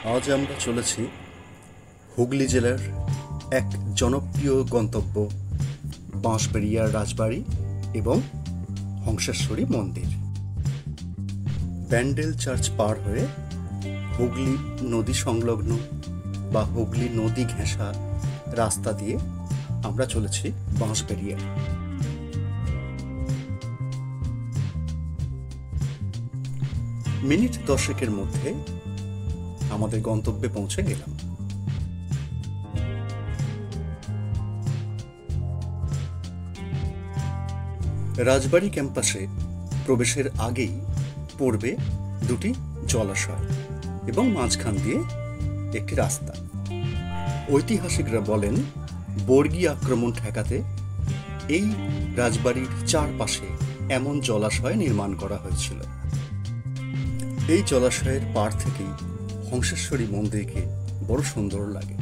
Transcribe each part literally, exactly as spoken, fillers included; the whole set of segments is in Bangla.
আজ আমরা চলেছি হুগলি জেলার এক জনপ্রিয় গন্তব্য বাঁশবেড়িয়ার রাজবাড়ি এবং হংসেশ্বরী মন্দির। ব্যান্ডেল চার্চ পার হয়ে হুগলি নদী সংলগ্ন বা হুগলি নদী ঘেঁষা রাস্তা দিয়ে আমরা চলেছি বাঁশবেড়িয়া। মিনিট দশেকের মধ্যে আমাদের গন্তব্যে পৌঁছে গেলাম। রাজবাড়ি ক্যাম্পাসে প্রবেশের আগেই পড়বে দুটি জলাশয় এবং মাঝখান দিয়ে একটি রাস্তা। ঐতিহাসিকরা বলেন বর্গী আক্রমণ ঠেকাতে এই রাজবাড়ির চারপাশে এমন জলাশয় নির্মাণ করা হয়েছিল। এই জলাশয়ের পাড় থেকেই হংসেশ্বরী মন্দিরকে বড় সুন্দর লাগে।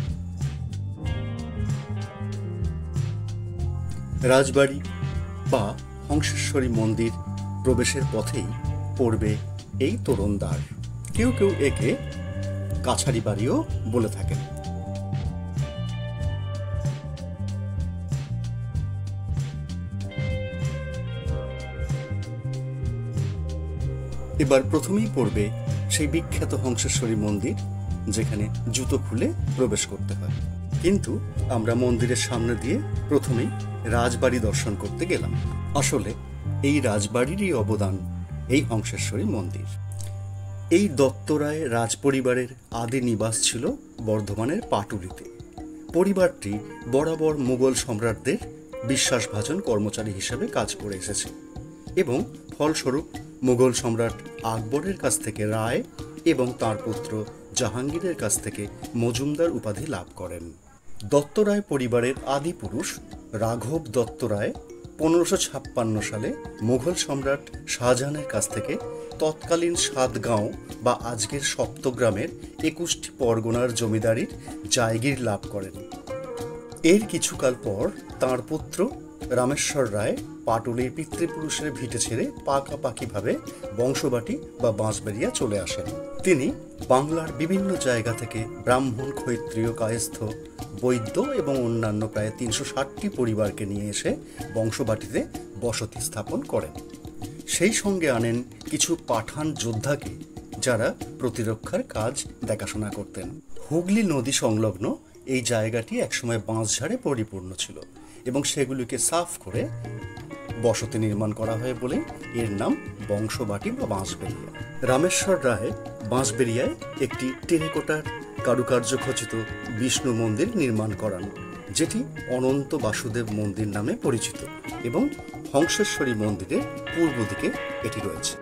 রাজবাড়ি বা হংসেশ্বরী মন্দির প্রবেশের পথেই পড়বে এই তোরণদ্বার। কেউ কেউ একে কাছারি বাড়িও বলে থাকেন। এবার প্রথমেই পড়বে সেই বিখ্যাত হংসেশ্বরী মন্দির, যেখানে জুতো খুলে প্রবেশ করতে হয়। কিন্তু আমরা মন্দিরের সামনে দিয়ে প্রথমেই রাজবাড়ি দর্শন করতে গেলাম। আসলে এই রাজবাড়িরই অবদান এই হংসেশ্বরী মন্দির। এই দত্তরায় রাজপরিবারের আদি নিবাস ছিল বর্ধমানের পাটুলিতে। পরিবারটি বরাবর মুঘল সম্রাটদের বিশ্বাসভাজন কর্মচারী হিসেবে কাজ করে এসেছে এবং ফলস্বরূপ মুঘল সম্রাট আকবরের কাছ থেকে রায় এবং তাঁর পুত্র জাহাঙ্গীরের কাছ থেকে মজুমদার উপাধি লাভ করেন। দত্তরায় পরিবারের আদি পুরুষ রাঘব দত্তরায় পনেরোশো ছাপ্পান্ন সালে মুঘল সম্রাট শাহজাহানের কাছ থেকে তৎকালীন সাতগাঁও বা আজকের সপ্তগ্রামের একুশটি পরগনার জমিদারির জায়গির লাভ করেন। এর কিছুকাল পর তাঁর পুত্র রামেশ্বর রায় পাটুলির পিতৃপুরুষের ভিটে ছেড়ে পাকাপাকিভাবে বংশবাটি বা বাঁশবেড়িয়া চলে আসেন। তিনি বাংলার বিভিন্ন জায়গা থেকে ব্রাহ্মণ, ক্ষত্রিয়, কায়স্থ, বৈদ্য এবং অন্যান্য প্রায় তিনশো ষাটটি পরিবারকে নিয়ে এসে বংশবাটিতে বসতি স্থাপন করেন। সেই সঙ্গে আনেন কিছু পাঠান যোদ্ধাকে, যারা প্রতিরক্ষার কাজ দেখাশোনা করতেন। হুগলি নদী সংলগ্ন এই জায়গাটি একসময় বাঁশঝাড়ে পরিপূর্ণ ছিল এবং সেগুলিকে সাফ করে বসতি নির্মাণ করা হয় বলে এর নাম বংশবাটি বা বাঁশবেড়িয়া। রামেশ্বর রায় বাঁশবেড়িয়ায় একটি টেরাকোটার কারুকার্য খচিত বিষ্ণু মন্দির নির্মাণ করান, যেটি অনন্ত বাসুদেব মন্দির নামে পরিচিত এবং হংসেশ্বরী মন্দিরের পূর্ব দিকে এটি রয়েছে।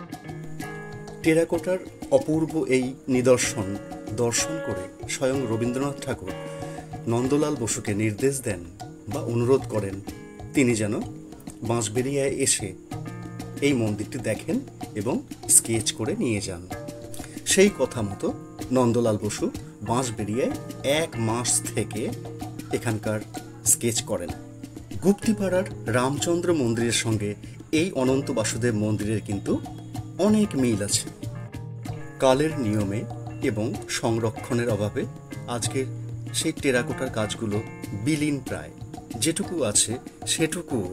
টেরাকোটার অপূর্ব এই নিদর্শন দর্শন করে স্বয়ং রবীন্দ্রনাথ ঠাকুর নন্দলাল বসুকে নির্দেশ দেন বা অনুরোধ করেন তিনি যেন বাঁশবেড়িয়ায় এসে এই মন্দিরটি দেখেন এবং স্কেচ করে নিয়ে যান। সেই কথা মতো নন্দলাল বসু বাঁশবেড়িয়ায় এক মাস থেকে এখানকার স্কেচ করেন। গুপ্তিপাড়ার রামচন্দ্র মন্দিরের সঙ্গে এই অনন্ত বাসুদেব মন্দিরের কিন্তু অনেক মিল আছে। কালের নিয়মে এবং সংরক্ষণের অভাবে আজকের সেই টেরাকোটার কাজগুলো বিলীন প্রায়। যেটুকু আছে সেটুকুও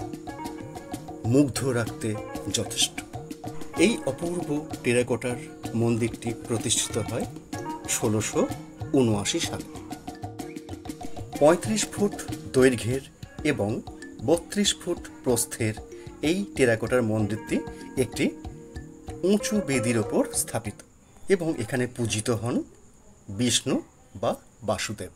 মুগ্ধ রাখতে যথেষ্ট। এই অপূর্ব টেরাকোটার মন্দিরটি প্রতিষ্ঠিত হয় ষোলোশো উনআশি সালে। পঁয়ত্রিশ ফুট দৈর্ঘ্যের এবং বত্রিশ ফুট প্রস্থের এই টেরাকোটার মন্দিরটি একটি উঁচু বেদির ওপর স্থাপিত এবং এখানে পূজিত হন বিষ্ণু বা বাসুদেব।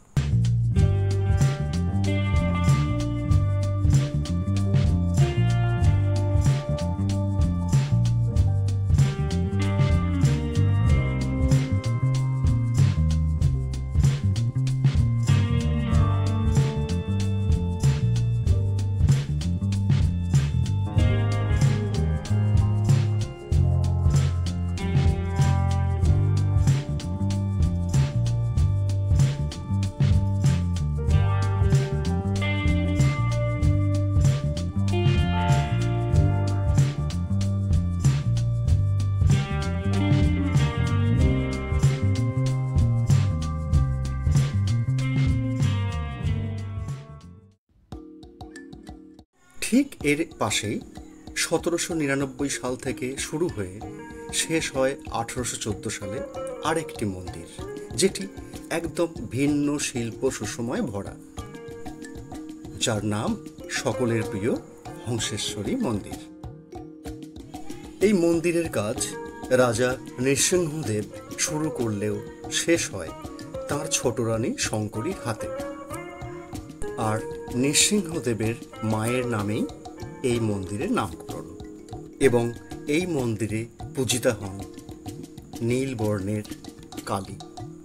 ঠিক এর পাশেই সতেরোশো নিরানব্বই সাল থেকে শুরু হয়ে শেষ হয় আঠারোশো চোদ্দো সালে আরেকটি মন্দির, যেটি একদম ভিন্ন শিল্প সুষমায় ভরা, যার নাম সকলের প্রিয় হংসেশ্বরী মন্দির। এই মন্দিরের কাজ রাজা নৃসিংহদেব শুরু করলেও শেষ হয় তাঁর ছোট রানী শঙ্করীর হাতে। আর নৃসিংহদেবের মায়ের নামেই এই মন্দিরের নামকরণ, এবং এই মন্দিরে পূজিতা হন নীল বর্ণের কালী।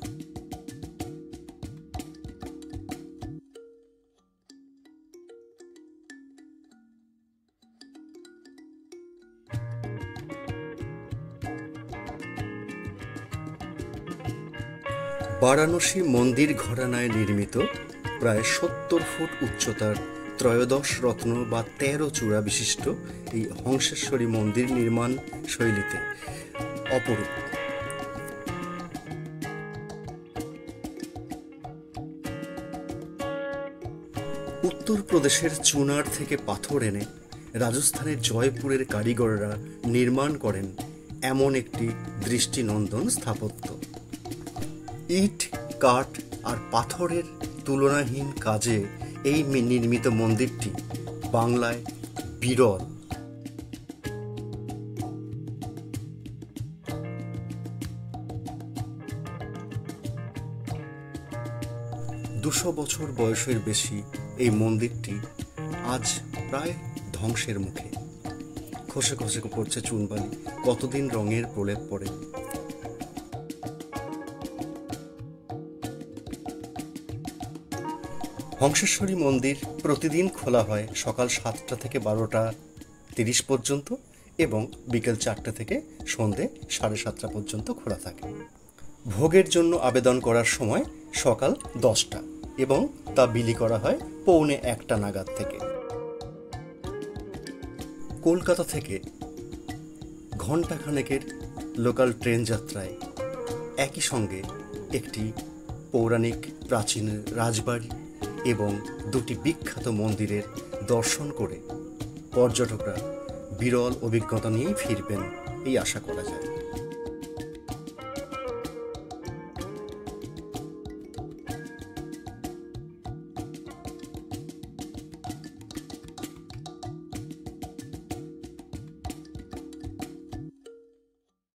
বারাণসী মন্দির ঘরানায় নির্মিত প্রায় সত্তর ফুট উচ্চতার ত্রয়োদশ রত্ন বা তেরো চূড়া বিশিষ্ট এই হংসেশ্বরী মন্দির নির্মাণ শৈলীতে অপরূপ। উত্তরপ্রদেশের চুনার থেকে পাথর এনে রাজস্থানের জয়পুরের কারিগররা নির্মাণ করেন এমন একটি দৃষ্টিনন্দন স্থাপত্য। ইট, কাঠ আর পাথরের তুলনাহীন কাজে এই নির্মিত মন্দিরটি বাংলায় বিরল। দুশো বছর বয়সের বেশি এই মন্দিরটি আজ প্রায় ধ্বংসের মুখে। খসে খসে পড়ছে চুনবালি, কতদিন রঙের প্রলেপ পড়ে। হংসেশ্বরী মন্দির প্রতিদিন খোলা হয় সকাল সাতটা থেকে বারোটা তিরিশ পর্যন্ত এবং বিকেল চারটে থেকে সন্ধে সাড়ে সাতটা পর্যন্ত খোলা থাকে। ভোগের জন্য আবেদন করার সময় সকাল দশটা এবং তা বিলি করা হয় পৌনে একটা নাগাদ থেকে। কলকাতা থেকে ঘণ্টাখানেকের লোকাল ট্রেন যাত্রায় একই সঙ্গে একটি পৌরাণিক প্রাচীন রাজবাড়ি এবং দুটি বিখ্যাত মন্দিরের দর্শন করে পর্যটকরা বিরল অভিজ্ঞতা নিয়েই ফিরবেন এই আশা করা যায়।